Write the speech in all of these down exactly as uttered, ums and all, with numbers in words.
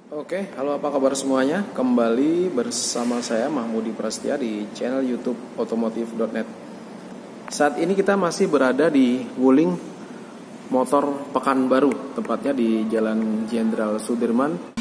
Oke, halo apa kabar semuanya? Kembali bersama saya Mahmudi Prasetya di channel YouTube otomotif dot net. Saat ini kita masih berada di Wuling Motor Pekanbaru, tepatnya di Jalan Jenderal Sudirman.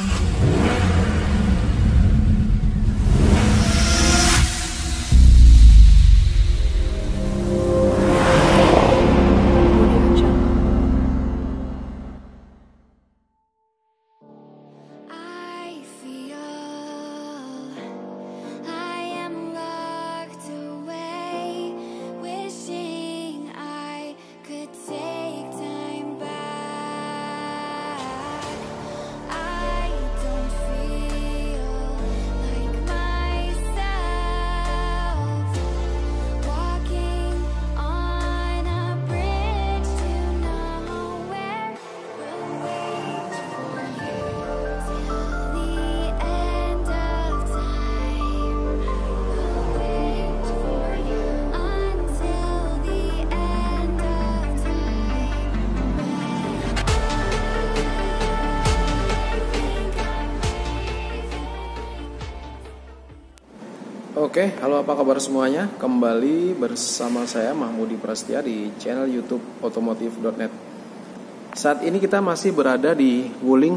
Oke, halo apa kabar semuanya? Kembali bersama saya Mahmudi Prasetya di channel YouTube otomotif dot net. Saat ini kita masih berada di Wuling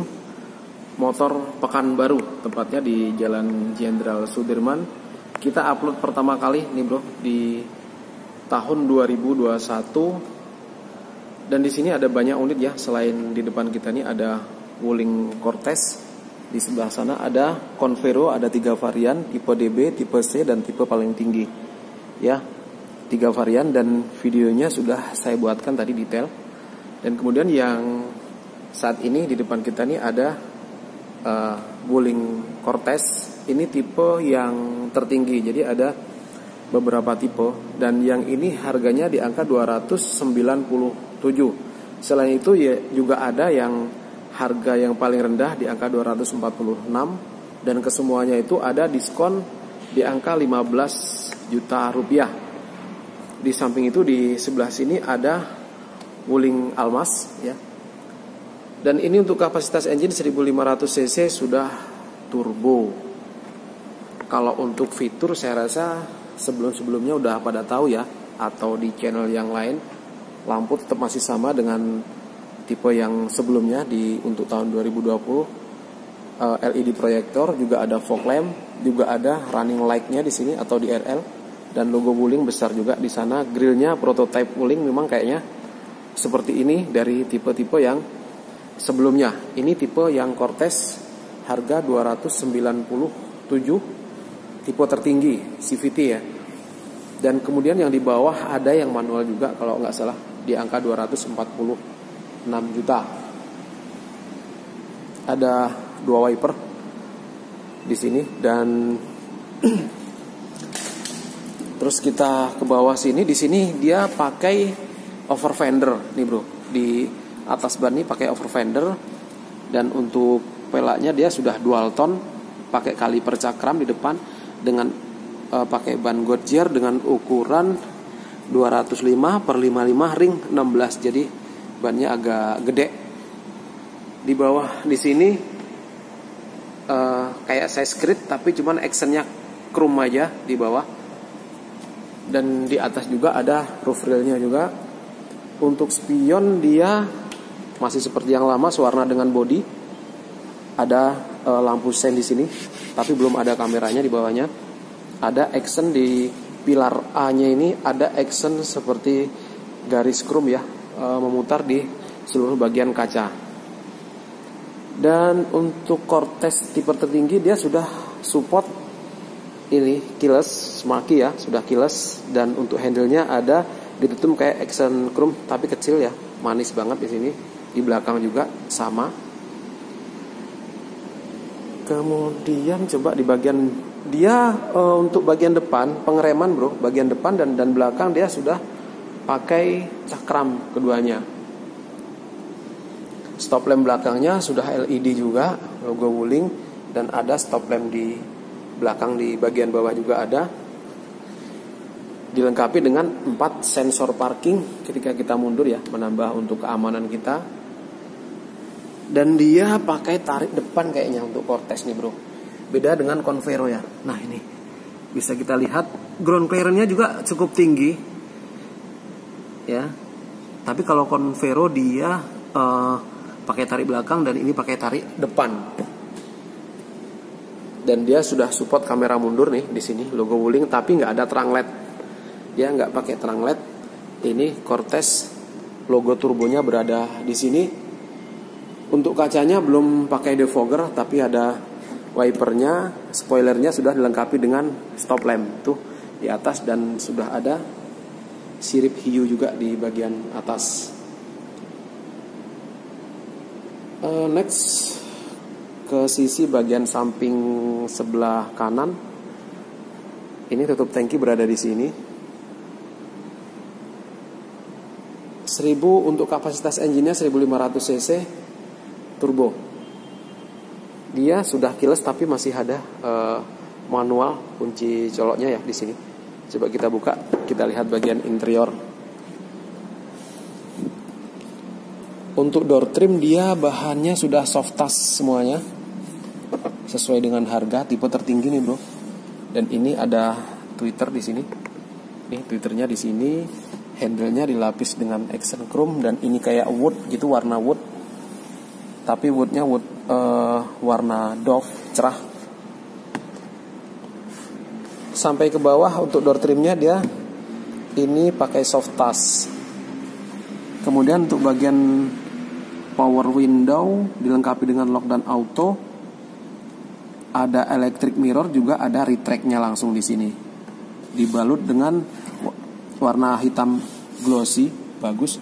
Motor Pekanbaru, tepatnya di Jalan Jenderal Sudirman. Kita upload pertama kali nih bro di tahun dua ribu dua puluh satu. Dan di sini ada banyak unit ya, selain di depan kita nih ada Wuling Cortez. Di sebelah sana ada Convero, ada tiga varian, tipe D B, tipe C, dan tipe paling tinggi. Ya, tiga varian dan videonya sudah saya buatkan tadi detail. Dan kemudian yang saat ini di depan kita nih ada uh, Wuling Cortez. Ini tipe yang tertinggi, jadi ada beberapa tipe. Dan yang ini harganya di angka dua ratus sembilan puluh tujuh. Selain itu ya juga ada yang harga yang paling rendah di angka dua ratus empat puluh enam, dan kesemuanya itu ada diskon di angka lima belas juta rupiah. Di samping itu di sebelah sini ada Wuling Almas ya. Dan ini untuk kapasitas engine seribu lima ratus cc sudah turbo. Kalau untuk fitur saya rasa sebelum-sebelumnya udah pada tahu ya, atau di channel yang lain. Lampu tetap masih sama dengan tipe yang sebelumnya di untuk tahun dua ribu dua puluh. uh, L E D proyektor, juga ada fog lamp, juga ada running light-nya di sini atau di R L, dan logo Wuling besar juga di sana. Grillnya prototype Wuling memang kayaknya seperti ini dari tipe-tipe yang sebelumnya. Ini tipe yang Cortez, harga dua ratus sembilan puluh tujuh, tipe tertinggi C V T ya. Dan kemudian yang di bawah ada yang manual juga kalau nggak salah, di angka dua ratus empat puluh enam juta. Ada dua wiper di sini dan terus kita ke bawah sini. Di sini dia pakai over fender nih bro. Di atas ban ini pakai over fender, dan untuk pelaknya dia sudah dual tone, pakai kaliper cakram di depan dengan uh, pakai ban Goodyear dengan ukuran dua ratus lima per lima puluh lima ring enam belas. Jadi bannya agak gede. Di bawah di sini uh, kayak size grid, tapi cuman actionnya chrome aja di bawah. Dan di atas juga ada roof railnya juga. Untuk spion dia masih seperti yang lama, sewarna dengan body. Ada uh, lampu sen di sini, tapi belum ada kameranya di bawahnya. Ada action di pilar A-nya ini, ada action seperti garis chrome ya, memutar di seluruh bagian kaca. Dan untuk Cortez tipe tertinggi dia sudah support ini keyless smart key ya, sudah keyless. Dan untuk handle-nya ada ditutup kayak action chrome tapi kecil ya, manis banget di sini. Di belakang juga sama. Kemudian coba di bagian dia e, untuk bagian depan pengereman bro, bagian depan dan dan belakang dia sudah pakai cakram keduanya. Stop lamp belakangnya sudah L E D juga, logo Wuling, dan ada stop lamp di belakang di bagian bawah juga ada. Dilengkapi dengan empat sensor parking ketika kita mundur ya, menambah untuk keamanan kita. Dan dia pakai tarik depan kayaknya untuk Cortez nih bro. Beda dengan Convero ya. Nah ini bisa kita lihat ground clearance-nya juga cukup tinggi ya. Tapi kalau Convero dia uh, pakai tarik belakang dan ini pakai tarik depan. Dan dia sudah support kamera mundur nih di sini logo Wuling, tapi nggak ada terang L E D. Dia nggak pakai terang L E D. Ini Cortez logo turbonya berada di sini. Untuk kacanya belum pakai defogger, tapi ada wipernya, spoilernya sudah dilengkapi dengan stop lamp tuh di atas, dan sudah ada sirip hiu juga di bagian atas. Uh, next ke sisi bagian samping sebelah kanan. Ini tutup tangki berada di sini. seribu untuk kapasitas engine-nya seribu lima ratus cc turbo. Dia sudah keyless tapi masih ada uh, manual kunci coloknya ya di sini. Coba kita buka, kita lihat bagian interior. Untuk door trim dia bahannya sudah soft touch semuanya, sesuai dengan harga tipe tertinggi nih bro. Dan ini ada tweeter di sini. Nih tweeternya di sini, handle-nya dilapis dengan accent chrome, dan ini kayak wood gitu, warna wood. Tapi woodnya wood uh, warna doff cerah. Sampai ke bawah untuk door trimnya dia ini pakai soft touch. Kemudian untuk bagian power window dilengkapi dengan lock dan auto. Ada electric mirror, juga ada retract-nya langsung di sini. Dibalut dengan warna hitam glossy, bagus.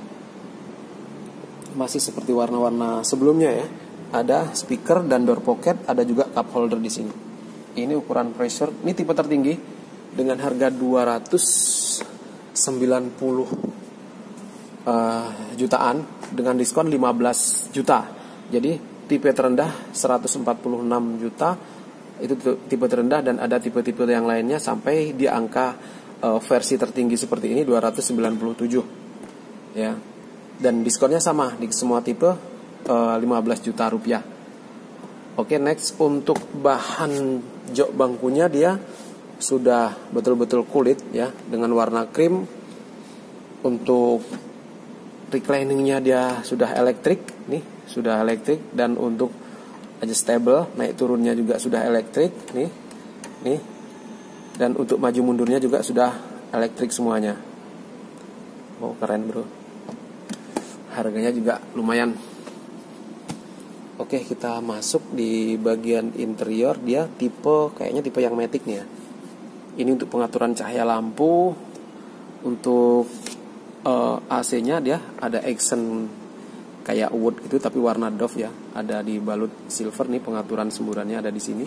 Masih seperti warna-warna sebelumnya ya. Ada speaker dan door pocket, ada juga cup holder di sini. Ini ukuran pressure, ini tipe tertinggi dengan harga dua ratus sembilan puluh uh, jutaan dengan diskon lima belas juta. Jadi tipe terendah seratus empat puluh enam juta, itu tipe terendah, dan ada tipe-tipe yang lainnya sampai di angka uh, versi tertinggi seperti ini dua ratus sembilan puluh tujuh ya. Dan diskonnya sama di semua tipe uh, lima belas juta rupiah. Oke, next untuk bahan jok bangkunya dia sudah betul-betul kulit ya, dengan warna krim. Untuk recliningnya dia sudah elektrik nih, sudah elektrik, dan untuk adjustable naik turunnya juga sudah elektrik nih, nih. Dan untuk maju mundurnya juga sudah elektrik semuanya. Oh keren bro. Harganya juga lumayan. Oke, kita masuk di bagian interior. Dia tipe kayaknya tipe yang matic nih ya. Ini untuk pengaturan cahaya lampu. Untuk uh, A C-nya dia ada accent kayak wood gitu tapi warna doff ya. Ada di balut silver nih, pengaturan semburannya ada di sini.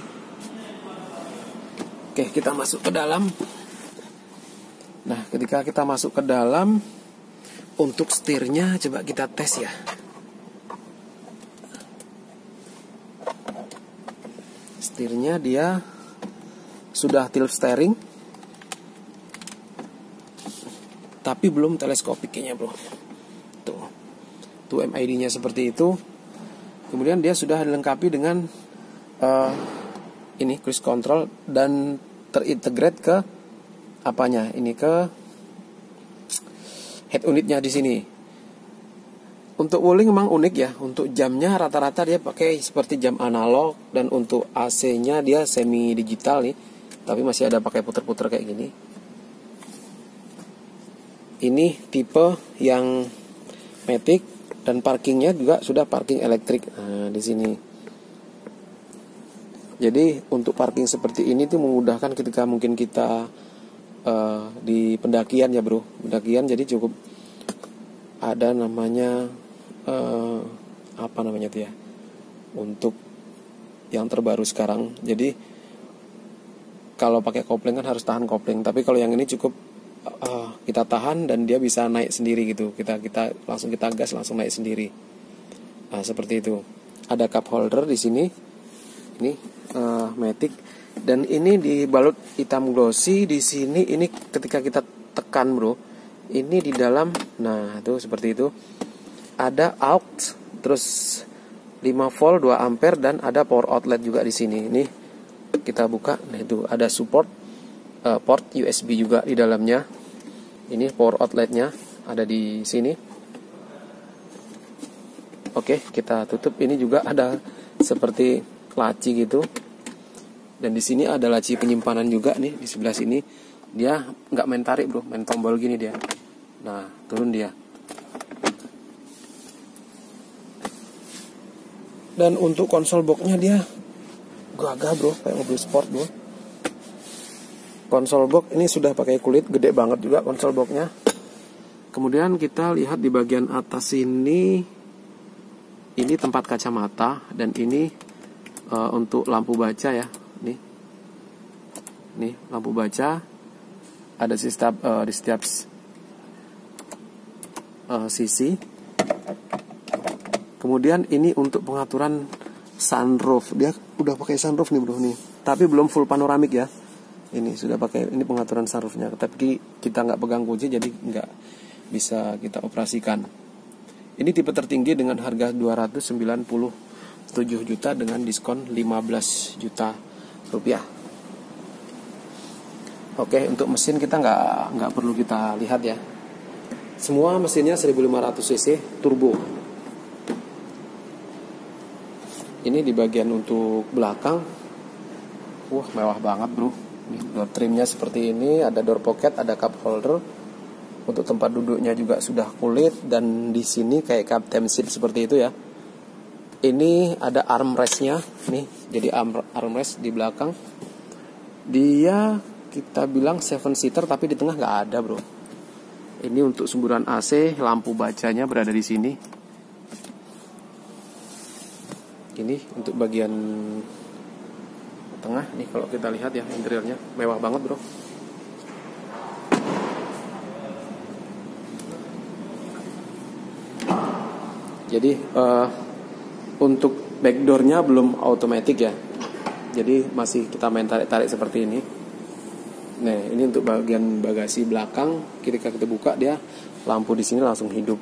Oke, kita masuk ke dalam. Nah, ketika kita masuk ke dalam, untuk setirnya coba kita tes ya. Setirnya dia sudah tilt steering, tapi belum teleskopik kayaknya bro. Tuh, tuh M I D-nya seperti itu. Kemudian dia sudah dilengkapi dengan uh, ini cruise control, dan terintegrate ke apanya? Ini ke head unitnya di sini. Untuk Wuling memang unik ya. Untuk jamnya rata-rata dia pakai seperti jam analog, dan untuk A C-nya dia semi digital nih, tapi masih ada pakai puter-puter kayak gini. Ini tipe yang matic, dan parkingnya juga sudah parking elektrik. Nah, di sini. Jadi untuk parking seperti ini tuh memudahkan ketika mungkin kita Uh, di pendakian ya bro, pendakian. Jadi cukup ada namanya uh, apa namanya tuh ya, untuk yang terbaru sekarang. Jadi kalau pakai kopling kan harus tahan kopling, tapi kalau yang ini cukup uh, kita tahan dan dia bisa naik sendiri gitu. Kita kita langsung kita gas langsung naik sendiri. Nah seperti itu. Ada cup holder di sini. Ini uh, matic. Dan ini dibalut hitam glossy di sini. Ini ketika kita tekan bro, ini di dalam, nah itu seperti itu. Ada aux, terus lima volt dua ampere dan ada power outlet juga di sini. Ini kita buka, nah itu ada support uh, port U S B juga di dalamnya. Ini power outletnya ada di sini. Oke, kita tutup. Ini juga ada seperti laci gitu. Dan di sini ada laci penyimpanan juga nih di sebelah sini. Dia nggak main tarik bro, main tombol gini dia. Nah, turun dia. Dan untuk konsol boxnya dia gagah bro, kayak mobil sport bro. Konsol box ini sudah pakai kulit, gede banget juga konsol boxnya. Kemudian kita lihat di bagian atas ini, ini tempat kacamata dan ini uh, untuk lampu baca ya. Nih, nih lampu baca ada di setiap uh, di setiap uh, sisi. Kemudian ini untuk pengaturan sunroof. Dia udah pakai sunroof nih bro nih. Tapi belum full panoramik ya. Ini sudah pakai, ini pengaturan sunroofnya. Tapi kita nggak pegang kunci jadi nggak bisa kita operasikan. Ini tipe tertinggi dengan harga dua ratus sembilan puluh tujuh juta dengan diskon lima belas juta rupiah. Oke, untuk mesin kita nggak nggak perlu kita lihat ya. Semua mesinnya seribu lima ratus cc turbo. Ini di bagian untuk belakang, wah mewah banget bro. Ini door trimnya seperti ini, ada door pocket, ada cup holder. Untuk tempat duduknya juga sudah kulit dan di sini kayak captain seat seperti itu ya. Ini ada armrestnya, nih jadi arm armrest di belakang. Dia kita bilang seven seater tapi di tengah nggak ada bro. Ini untuk semburan A C, lampu bacanya berada di sini. Ini untuk bagian tengah nih, kalau kita lihat ya interiornya mewah banget bro. Jadi uh, untuk backdoornya belum automatic ya, jadi masih kita main tarik-tarik seperti ini. Nah ini untuk bagian bagasi belakang, ketika kita buka dia lampu di sini langsung hidup.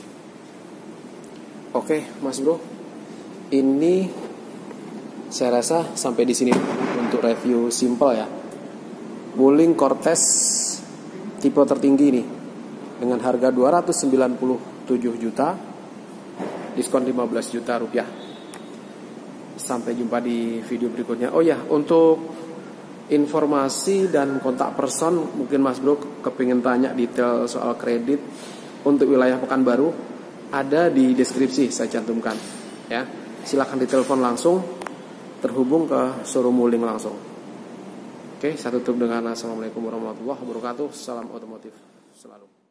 Oke mas bro, ini saya rasa sampai di sini untuk review simple ya. Wuling Cortez tipe tertinggi nih dengan harga dua ratus sembilan puluh tujuh juta, diskon lima belas juta rupiah. Sampai jumpa di video berikutnya. Oh ya, untuk informasi dan kontak person, mungkin Mas Bro kepingin tanya detail soal kredit untuk wilayah Pekanbaru, ada di deskripsi saya cantumkan ya. Silahkan ditelepon langsung, terhubung ke showroom Wuling langsung. Oke, saya tutup dengan assalamualaikum warahmatullahi wabarakatuh. Salam otomotif selalu.